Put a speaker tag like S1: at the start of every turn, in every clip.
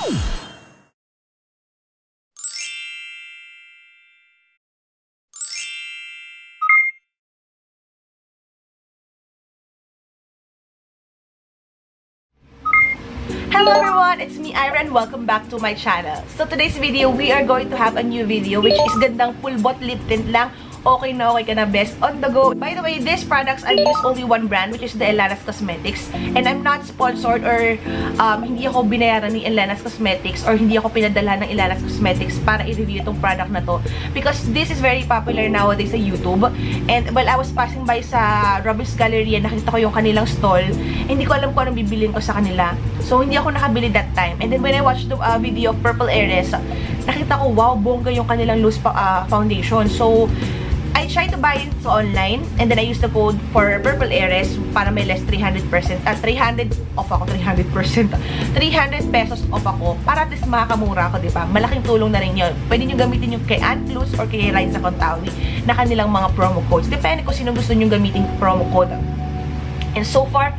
S1: Hello everyone, it's me Ira and welcome back to my channel. So today's video, we are going to have a new video which is gandang full bot lip tint lang. Okay na okay ka na, best on the go. By the way, these products I use only one brand which is the Elanas Cosmetics. And I'm not sponsored or hindi ako binayaran ni Elanas Cosmetics or hindi ako pinadala ng Elanas Cosmetics para i-review itong product na to. Because this is very popular nowadays sa YouTube. And while I was passing by sa Robbins Galleria, nakita ko yung kanilang stall. Hindi ko alam kung anong bibilin ko sa kanila. So hindi ako nakabili that time. And then when I watched the video of Purple Aires, nakita ko, wow, bongga yung kanilang loose foundation. So I tried to buy it online and then I used the code for Purple Aires para may less 300% off ako, 300% 300 pesos off ako para at least makakamura ako, diba? Malaking tulong na rin yun. Pwede nyo gamitin yung kay Aunt Luz or kay Raisa Contawi na kanilang mga promo codes. Depende kung sino gusto nyo gamitin promo code. And so far,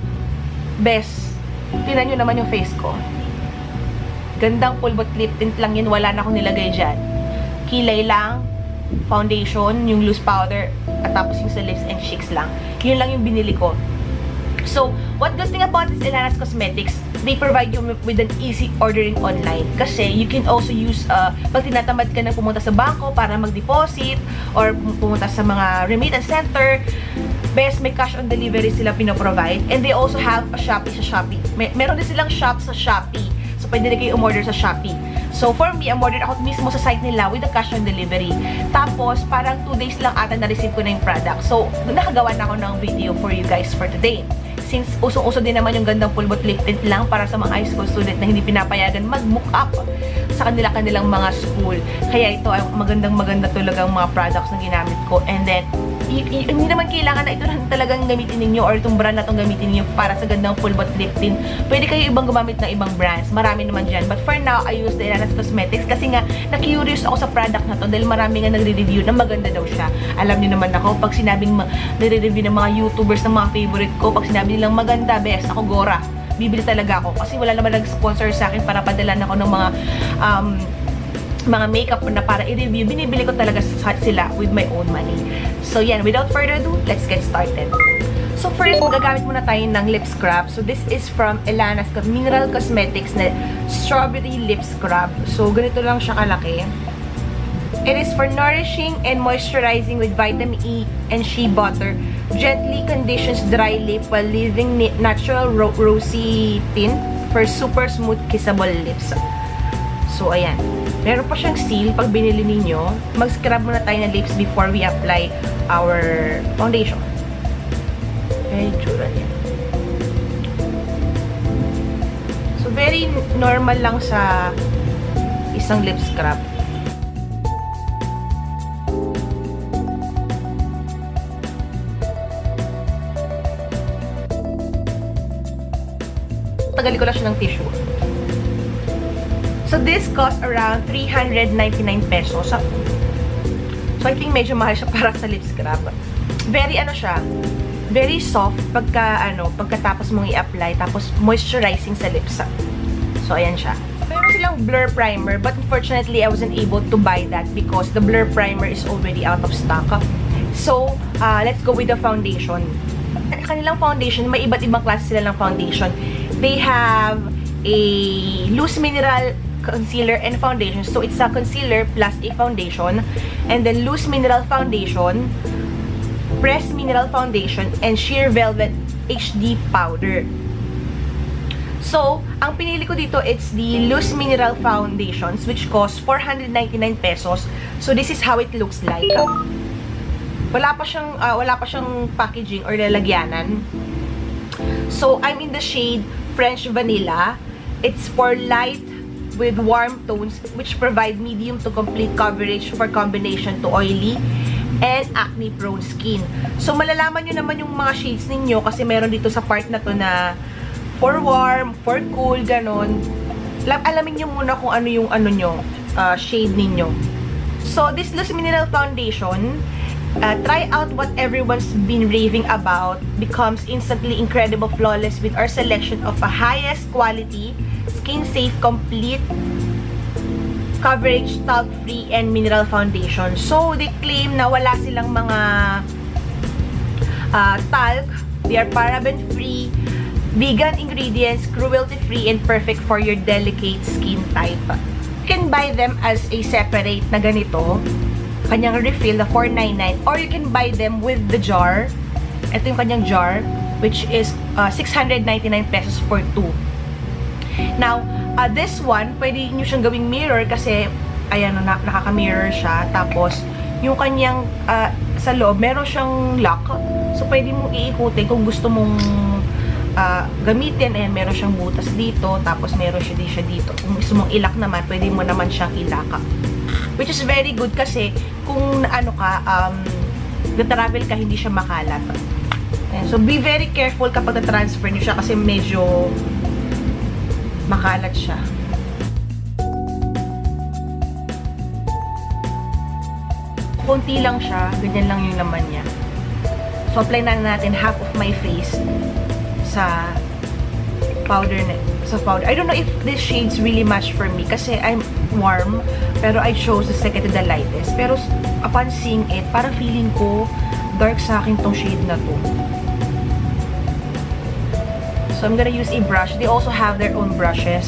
S1: best. Tingnan nyo naman yung face ko. Gandang pulbot lip tint lang yun. Wala na akong nilagay dyan. Kilay lang, foundation, yung loose powder, at tapos yung sa lips and cheeks lang. Yun lang yung binili ko. So, what good thing about this Elanas Cosmetics, they provide you with an easy ordering online. Kasi, you can also use, pag tinatamad ka na pumunta sa bangko para mag-deposit, or pumunta sa mga remittance center, best, may cash on delivery sila pinoprovide. And they also have a Shopee sa Shopee. Meron din silang shop sa Shopee. So, pwede na kayo umorder sa Shopee. So, for me, umorder ako mismo sa site nila with the cash on delivery. Tapos, parang 2 days lang ata na-receive ko na yung product. So, nakagawa na ako ng video for you guys for today. Since usong-uso din naman yung gandang full bot lip tint lang para sa mga high school student na hindi pinapayagan mag-mock up sa kanilang mga school. Kaya ito ay maganda talagang mga products na ginamit ko. And then, hindi naman kailangan na ito na talagang gamitin ninyo or itong brand na itong gamitin ninyo para sa gandang full bot lip tint. Pwede kayo ibang gumamit ng ibang brands. Marami naman dyan. But for now, I use the Elanas Cosmetics kasi nga, na-curious ako sa product na to dahil marami nga nagre-review na maganda daw siya. Alam niyo naman ako, pag sinabing nagre-review ng mga YouTubers na mga favorite ko, pag sinabi nilang maganda, best, ako Gora. Bibili talaga ako. Kasi wala naman nag-sponsor sa akin para padalan ako ng mga makeup na para i-review. Binibili ko talaga sila with my own money. So yan, without further ado, let's get started. So first, magagamit muna tayo ng lip scrub. So this is from Elanas Mineral Cosmetics na Strawberry Lip Scrub. So ganito lang siya kalaki. It is for nourishing and moisturizing with vitamin E and shea butter. Gently conditions dry lip while leaving natural rosy tint for super smooth kissable lips. So ayan. Meron pa siyang seal pag binili ninyo. Mag-scrub muna tayo ng lips before we apply our foundation. Very tsura niya. So, very normal lang sa isang lip scrub. Tagalin ko lang siya ng tissue. So, this cost around 399 pesos. So, I think medyo mahal siya para sa lip scrub. Very, siya, very soft pagkatapos mong i-apply, tapos moisturizing sa lips. So, ayan siya. Meron silang blur primer, but unfortunately, I wasn't able to buy that because the blur primer is already out of stock. So, let's go with the foundation. Kanilang foundation, may iba't ibang klase sila ng foundation. They have a loose mineral concealer and foundation. So, it's a concealer plus a foundation. And then, loose mineral foundation, pressed mineral foundation, and sheer velvet HD powder. So, ang pinili ko dito, it's the loose mineral foundations, which cost 499 pesos. So, this is how it looks like. Wala pa siyang packaging or lalagyanan. So, I'm in the shade French Vanilla. It's for light with warm tones which provide medium to complete coverage for combination to oily and acne-prone skin. So, malalaman nyo naman yung mga shades ninyo kasi meron dito sa part na to na for warm, for cool, ganon. Alamin nyo muna kung ano yung shade ninyo. So, this Loose Mineral Foundation, try out what everyone's been raving about, becomes instantly incredible flawless with our selection of a highest quality Skin Safe Complete Coverage Talc-Free and Mineral Foundation. So, they claim na wala silang mga talc. They are paraben-free, vegan ingredients, cruelty-free, and perfect for your delicate skin type. You can buy them as a separate na ganito, kanyang refill na $4.99, or you can buy them with the jar. Ito yung kanyang jar, which is 699 pesos for 2. Now, this one, pwede nyo siyang gawing mirror kasi, ayan, nakaka-mirror siya. Tapos, yung kanyang, sa loob, meron siyang lock. So, pwede mong iikutin kung gusto mong gamitin. Ayan, meron siyang butas dito. Tapos, meron siya dito. Kung gusto mong ilak naman, pwede mo naman siyang ilaka. Which is very good kasi, kung ano ka, travel ka, hindi siya makalat. Ayan, so, be very careful kapag na-transfer nyo siya kasi medyo makalat siya. Konti lang siya, ganyan lang yung laman niya. So, apply na natin half of my face sa powder. I don't know if this shade's really match for me kasi I'm warm, pero I chose the second to the lightest. Pero upon seeing it, parang feeling ko dark sa akin tong shade na to. So, I'm gonna use a brush. They also have their own brushes.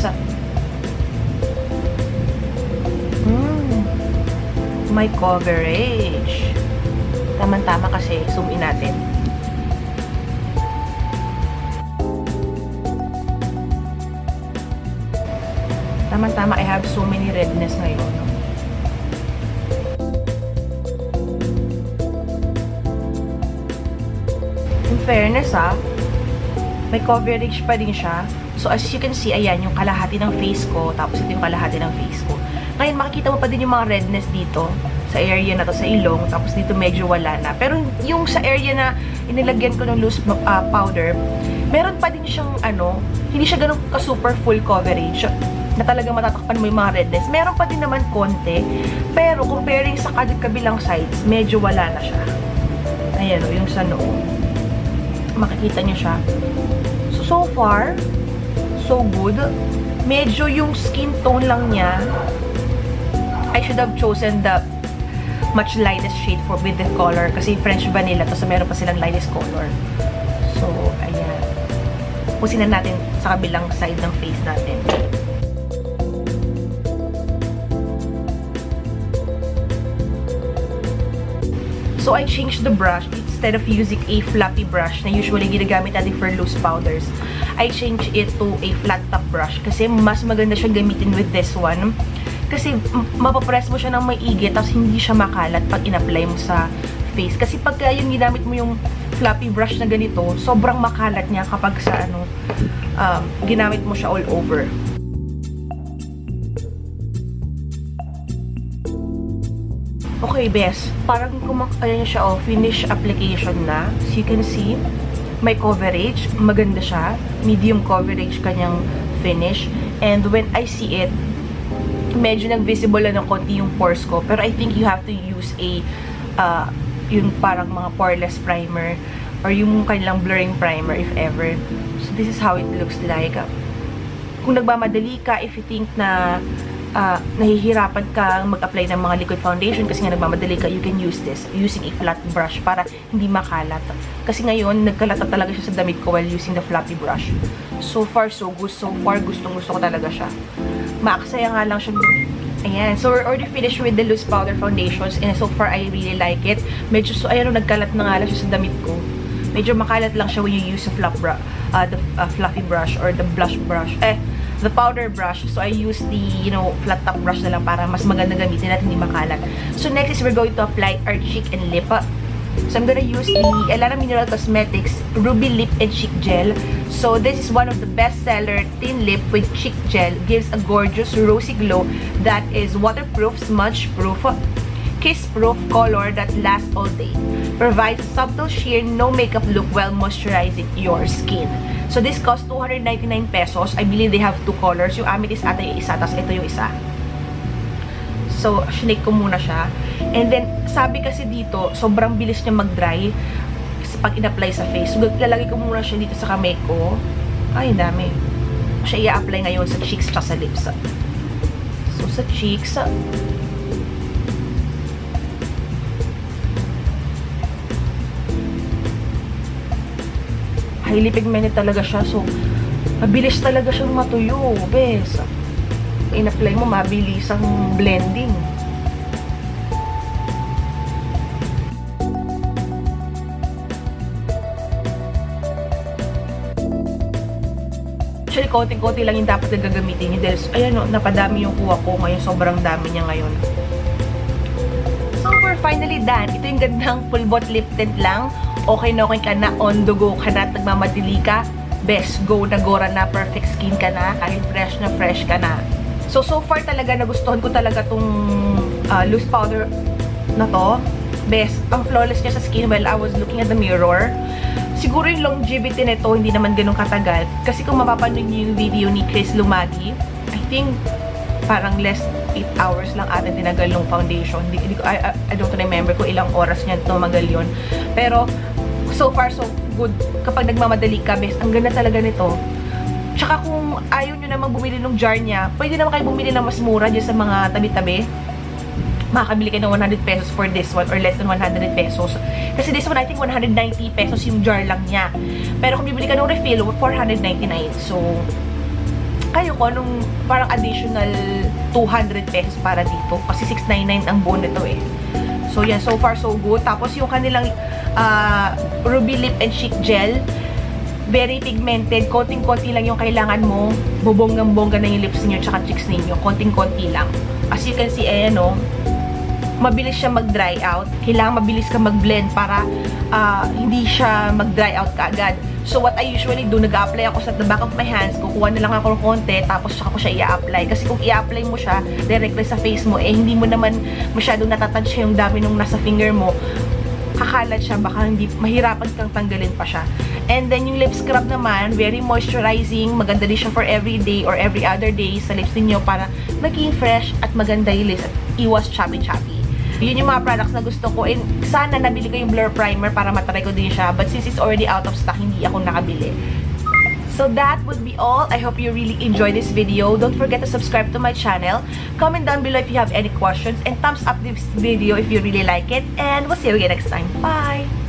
S1: My coverage. Tama-tama kasi. Zoom in natin. Tama-tama. I have so many redness ngayon. In fairness, may coverage pa din siya. So, as you can see, ayan, yung kalahati ng face ko. Tapos, ito yung kalahati ng face ko. Ngayon, makikita mo pa din yung mga redness dito. Sa area na to, sa ilong. Tapos, dito medyo wala na. Pero, yung sa area na inilagyan ko ng loose powder, meron pa din siyang, hindi siya ganun ka-super full coverage na talagang matatakpan mo yung mga redness. Meron pa din naman konti. Pero, comparing sa kabilang sides, medyo wala na siya. Ayan, yung sa noo. Makikita nyo siya. So far, so good. Medyo yung skin tone lang niya, I should have chosen the much lightest shade with the color. Kasi French vanilla to, so meron pa silang lightest color. So, ayan. Pusin na natin sa kabilang side ng face natin. So, I changed the brush. Instead of using a floppy brush na usually ginagamit natin for loose powders, I changed it to a flat top brush kasi mas maganda siyang gamitin with this one. Kasi mapapress mo siya ng maigi tapos hindi siya makalat pag in-apply mo sa face. Kasi pagka yung ginamit mo yung floppy brush na ganito, sobrang makalat niya kapag sa ginamit mo siya all over. Okay, best. Parang ayan siya, finish application na. So, you can see, may coverage. Maganda siya. Medium coverage kanyang finish. And when I see it, medyo nag-visible na ng konti yung pores ko. Pero I think you have to use yung parang mga poreless primer or yung kanilang blurring primer if ever. So, this is how it looks like. Kung nagmamadali ka, if you think na nahihirapan ka mag-apply ng mga liquid foundation kasi nga nagmamadali ka, you can use this using a flat brush para hindi makalat. Kasi ngayon, nagkalata talaga siya sa damit ko while using the floppy brush. So far, so good. So far, gustong-gusto ko talaga siya. Maaksaya nga lang siya. Ayan. So, we're already finished with the loose powder foundations and so far, I really like it. Medyo, so, ayan, nagkalat na nga lang siya sa damit ko. Medyo makalat lang siya when you use the fluffy brush or the blush brush. The powder brush. So, I use the, flat top brush na lang para mas maganda gamitin at hindi makalat. So, next is we're going to apply our cheek and lip. So, I'm gonna use the Elara Mineral Cosmetics Ruby Lip and Cheek Gel. So, this is one of the best-seller thin lip with cheek gel. Gives a gorgeous rosy glow that is waterproof, smudge-proof, kiss-proof color that lasts all day. Provides a subtle sheer, no makeup look while moisturizing your skin. So, this costs 299 pesos. I believe they have two colors. Yung amin is ata yung isa, tapos ito yung isa. So, shinake ko muna siya. And then, sabi kasi dito, sobrang bilis niya mag-dry pag in-apply sa face. So, lalagay ko muna siya dito sa kamay ko. Ay, dami. ko siya i-apply ngayon sa cheeks at sa lips. So, sa cheeks, highly pigmented talaga siya. So, mabilis talaga siyang matuyo. Bes. In-apply mo, mabilis ang blending. Actually, konting-konti lang yung dapat na gagamitin niyo. Dahil, ayan o, napadami yung kuha ko ngayon. Sobrang dami niya ngayon. So, we're finally done. Ito yung gandang full bot lip tint lang. Okay na okay ka na, on the go ka na, at nagmamadili ka. Best, go na gora na, perfect skin ka na, kahit fresh ka na. So far talaga, nagustuhan ko talaga tong loose powder na to. Best, ang flawless niya sa skin while I was looking at the mirror. Siguro yung longevity nito hindi naman ganun katagal. Kasi kung mapapanood niyo yung video ni Chris Lumagi, I think parang less 8 hours lang ata tinagal yung foundation. I don't remember kung ilang oras niya tumagal yun. Pero, so far so good. Kapag nagmamadali ka, best, ang ganda talaga nito. Tsaka kung ayaw nyo namang bumili ng jar niya, pwede naman kayo bumili ng mas mura dyan sa mga tabi-tabi. Makakabili kayo ng 100 pesos for this one or less than 100 pesos. Kasi this one, I think 190 pesos yung jar lang niya. Pero kung bibili ka ng refill, 499. So, kayo ko nung parang additional 200 pesos para dito. Kasi 699 ang buo nito eh. So, yan. So far, so good. Tapos yung kanilang Ruby Lip and Cheek Gel, very pigmented. Konting-konti lang yung kailangan mo. Bobonggang-bongga na yung lips niyo tsaka cheeks ninyo. Konting-konti lang. As you can see, ayan o. Mabilis siya mag-dry out. Kailangan mabilis ka mag-blend para hindi siya mag-dry out kaagad. So, what I usually do, nag-a-apply ako sa the back of my hands. Kukuha na lang ako ng konti, tapos saka ko siya i-apply. Kasi kung i-apply mo siya directly sa face mo, eh, hindi mo naman masyadong natatouch yung dami nung nasa finger mo. Kakalat siya, baka hindi, mahirapan kang tanggalin pa siya. And then, yung lip scrub naman, very moisturizing. Maganda din siya for every day or every other day sa lips niyo para maging fresh at maganda yung lips at iwas choppy-choppy. Yun yung mga products na gusto ko. And sana nabili ko yung Blur Primer para matry ko din siya. But since it's already out of stock, hindi ako nakabili. So that would be all. I hope you really enjoyed this video. Don't forget to subscribe to my channel. Comment down below if you have any questions. And thumbs up this video if you really like it. And we'll see you again next time. Bye!